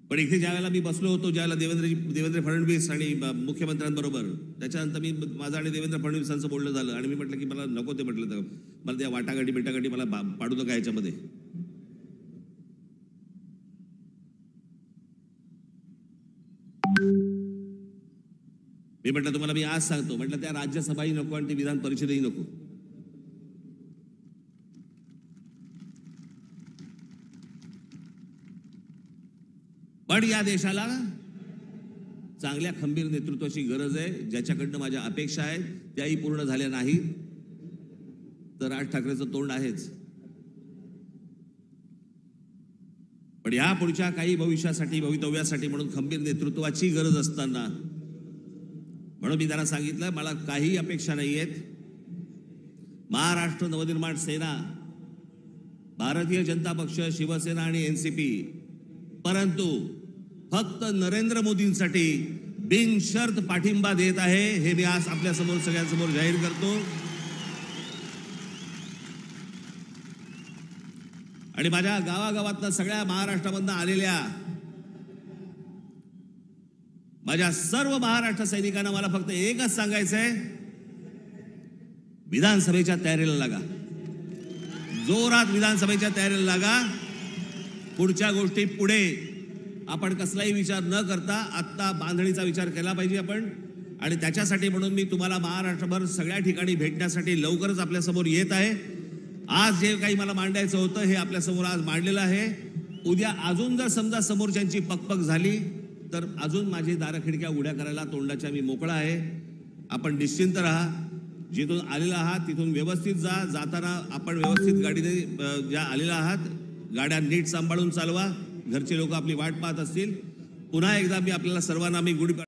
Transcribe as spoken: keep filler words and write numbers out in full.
पण इथे ज्यावेळेला मी बसलो होतो, ज्यावेळेला देवेंद्र देवेंद्र फडणवीस आणि मुख्यमंत्र्यांबरोबर, त्याच्यानंतर मी माझं आणि देवेंद्र फडणवीसांचं बोलणं झालं आणि मी म्हटलं की मला नको ते म्हटलं, तर मला त्या वाटाघाटी बिटाघाटी मला पाडू नका याच्यामध्ये. मी म्हटलं तुम्हाला मी आज सांगतो, म्हटलं त्या राज्यसभाही नको आणि ती विधान परिषदही नको. पण या देशाला चांगल्या खंबीर नेतृत्वाची गरज आहे, ज्याच्याकडनं माझ्या अपेक्षा आहेत त्याही पूर्ण झाल्या नाहीत तर राज ठाकरेंचं तोंड आहेच. पण या पुढच्या काही भविष्यासाठी भवितव्यासाठी म्हणून खंबीर नेतृत्वाची गरज असताना म्हणून मी त्यांना सांगितलं मला काही अपेक्षा नाही आहेत. महाराष्ट्र नवनिर्माण सेना, भारतीय जनता पक्ष, शिवसेना आणि एनसीपी, परंतु फक्त नरेंद्र मोदींसाठी बिनशर्त पाठिंबा देत आहे, हे मी आज आपल्या समोर सगळ्यांसमोर जाहीर करतो. आणि माझ्या गावागावातनं सगळ्या महाराष्ट्रामधनं आलेल्या माझ्या सर्व महाराष्ट्र सैनिकांना मला फक्त एकच सांगायचंय, विधानसभेच्या तयारीला लागा, जोरात विधानसभेच्या तयारीला लागा. पुढच्या गोष्टी पुढे आपण कसलाही विचार न करता आत्ता बांधणीचा विचार केला पाहिजे आपण. आणि त्याच्यासाठी म्हणून मी तुम्हाला महाराष्ट्रभर सगळ्या ठिकाणी भेटण्यासाठी लवकरच आपल्यासमोर येत आहे. आज जे काही मला मांडायचं होतं हे आपल्यासमोर आज मांडलेलं आहे. उद्या अजून जर समजा समोरच्यांची पकपक झाली तर अजून माझी दारं खिडक्या उड्या करायला तोंडाच्या मी मोकळा आहे. आपण निश्चिंत राहा, जिथून आलेला आहात तिथून व्यवस्थित जा. जाताना आपण व्यवस्थित गाडीने ज्या आलेला आहात गाड्या नीट सांभाळून चालवा. घरचे लोक आपली वाट पाहत असतील. पुन्हा एकदा मी आपल्याला सर्वांना मी गुढी